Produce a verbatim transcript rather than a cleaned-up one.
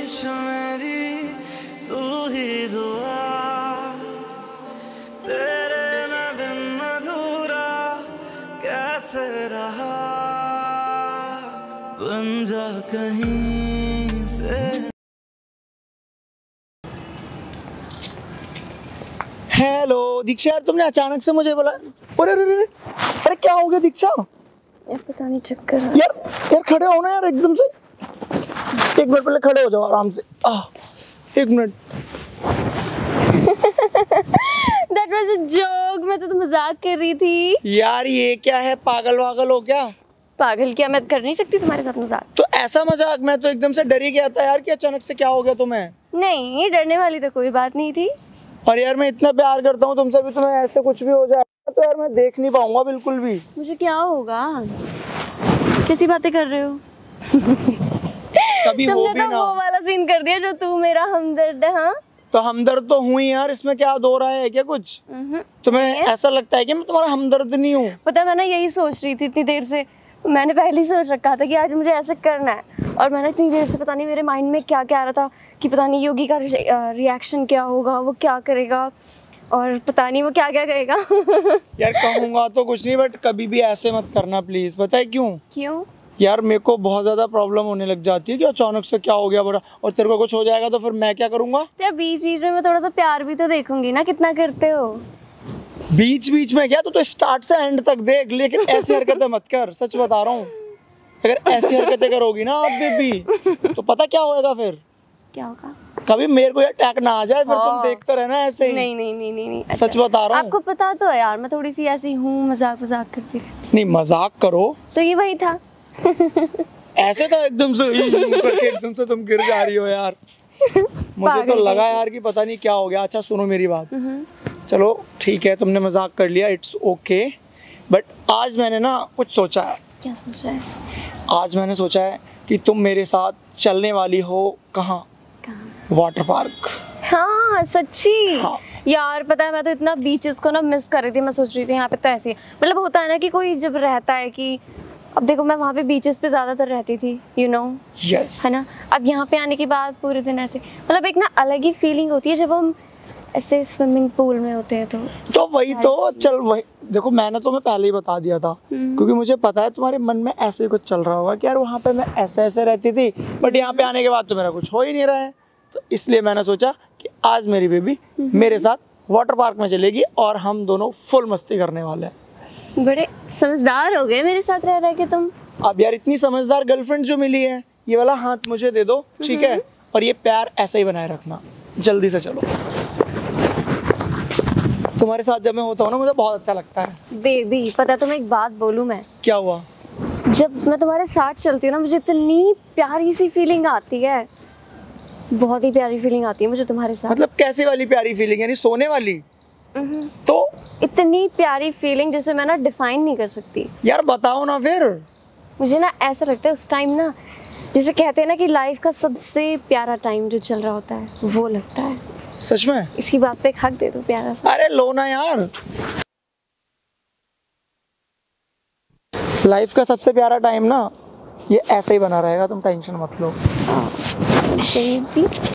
ख्वाहिश मेरी तू ही दुआ, तेरे मैं बिन अधूरा कैसे रहा, बन जा कहीं से। हेलो दीक्षा, यार तुमने अचानक से मुझे बोला। अरे अरे अरे अरे क्या हो गया दीक्षा? यार पता नहीं चक्कर आ। यार यार खड़े हो ना यार एकदम से। एक मिनट पहले खड़े हो जाओ आराम से। आ, एक minute. That was a joke, मैं तो, तो मजाक कर रही थी। यार ये क्या है, पागल वागल हो क्या? पागल क्या, मैं कर नहीं सकती तुम्हारे साथ मजाक। तो ऐसा मजाक, मैं तो एकदम से डर ही गया था यार कि अचानक से क्या हो गया तुम्हें। नहीं, डरने वाली तो कोई बात नहीं थी। और यार मैं इतना प्यार करता हूँ तुमसे, भी तुम्हें ऐसे कुछ भी हो जाएगा तो यार मैं देख नहीं पाऊंगा बिल्कुल भी। मुझे क्या होगा? कैसी बातें कर रहे हो? कभी हो भी तुमने तो ना। वो वाला सीन कर दिया जो तू मेरा हमदर्द है। हाँ तो हमदर्द तो हुई यार, इसमें क्या दो रहा है क्या कुछ? तुम्हें ऐसा लगता है कि मैं तुम्हारा हमदर्द नहीं हूँ? पता है, मैं ना यही सोच रही थी इतनी देर से। मैंने पहले ही सोच रखा था कि आज मुझे ऐसे करना है, और मैंने इतनी देर से पता नहीं मेरे माइंड में क्या क्या आ रहा था कि पता नहीं योगी का रिएक्शन क्या होगा, वो क्या करेगा, और पता नहीं वो क्या क्या करेगा। यार कहूँगा तो कुछ नहीं, बट कभी भी ऐसे मत करना प्लीज। पता है क्यों? क्यों? यार मेरे को बहुत ज्यादा प्रॉब्लम होने लग जाती है कि अचानक से क्या हो गया बड़ा, और तेरे को कुछ हो जाएगा तो फिर मैं क्या करूँगा? यार बीच बीच में मैं थोड़ा सा प्यार भी तो देखूंगी ना, कितना करते हो। बीच बीच में क्या, तू तो स्टार्ट से एंड तक देख, लेकिन ऐसी हरकतें मत कर, सच बता रहा हूँ। अगर ऐसी हरकतें करोगी ना आप बेबी, तो पता क्या होएगा फिर? क्या होगा? कभी मेरे को अटैक ना आ जाए, फिर तुम देखते रहना ऐसे ही। नहीं नहीं नहीं नहीं, नहीं। सच बता रहा हूँ। आपको पता तो है यार, मैं थोड़ी सी ऐसी हूँ, मजाक मजाक करती रहती। नहीं मजाक करो तो ये वही था। ऐसे तो एकदम से करके एकदम से तुम गिर जा रही हो यार। मुझे तो लगा यार कि पता नहीं क्या हो गया। अच्छा सुनो मेरी बात, चलो ठीक है तुमने मजाक कर लिया, इट्स ओके, बट आज मैंने ना कुछ सोचा है। क्या सोचा है? आज मैंने सोचा है कि तुम मेरे साथ चलने वाली हो। कहाँ? Water park. हाँ सच्ची। हाँ। यार पता है, मैं तो इतना बीचेस को ना मिस कर रही थी। मैं सोच रही थी यहाँ पे तो ऐसे मतलब होता है ना कि कोई जब रहता है कि, अब देखो मैं वहाँ पे बीचेस पे ज़्यादातर रहती थी, यू नो, यस, है ना। अब यहाँ पे आने के बाद पूरे दिन ऐसे मतलब एक ना अलग ही फीलिंग होती है जब हम ऐसे स्विमिंग पूल में होते हैं। तो तो वही तो चल वही देखो, मैंने तुम्हें पहले ही बता दिया था, क्योंकि मुझे पता है तुम्हारे मन में ऐसे ही कुछ चल रहा होगा कि यार वहाँ पे मैं ऐसे ऐसे रहती थी, बट यहाँ पे आने के बाद तो मेरा कुछ हो ही नहीं रहा है। तो इसलिए मैंने सोचा कि आज मेरी बेबी मेरे साथ वाटर पार्क में चलेगी और हम दोनों फुल मस्ती करने वाले हैं। बड़े समझदार हो गए मेरे साथ रह रहे कि तुम। अब यार इतनी समझदार गर्लफ्रेंड जो मिली है, ये वाला हाथ मुझे दे दो, ठीक है? और ये प्यार ऐसा ही बनाए रखना। जल्दी से चलो। तुम्हारे साथ जब मैं होता हूँ ना, मुझे बहुत अच्छा लगता है। बेबी पता है तुम्हें एक बात बोलूँ मैं? क्या हुआ? जब मैं तुम्हारे साथ चलती हूँ ना, मुझे इतनी प्यारी सी फीलिंग आती है, बहुत ही प्यारी फीलिंग आती है मुझे तुम्हारे साथ। मतलब कैसी वाली प्यारी फीलिंग? यानी सोने वाली? तो इतनी प्यारी फीलिंग जिसे मैं ना डिफाइन नहीं कर सकती। यार बताओ ना फिर। मुझे ना ऐसा लगता है उस टाइम ना, जैसे कहते हैं ना कि लाइफ का सबसे प्यारा टाइम जो चल रहा होता है, वो लगता है। सच में? इसकी बात पे एक हक दे दो प्यारा सा। अरे लो ना यार। लाइफ का सबसे प्यारा टाइम ना ये ऐसे ही बना रहेगा, तुम टेंशन मत लो। बेबी